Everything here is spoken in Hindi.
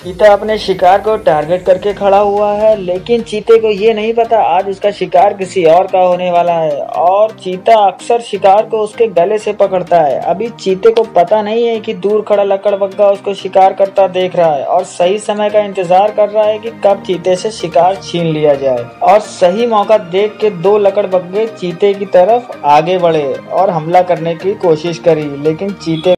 चीता अपने शिकार को टारगेट करके खड़ा हुआ है, लेकिन चीते को ये नहीं पता आज उसका शिकार किसी और का होने वाला है। और चीता अक्सर शिकार को उसके गले से पकड़ता है। अभी चीते को पता नहीं है कि दूर खड़ा लकड़बग्गा उसको शिकार करता देख रहा है और सही समय का इंतजार कर रहा है कि कब चीते से शिकार छीन लिया जाए। और सही मौका देख के दो लकड़बग्गे चीते की तरफ आगे बढ़े और हमला करने की कोशिश करी, लेकिन चीते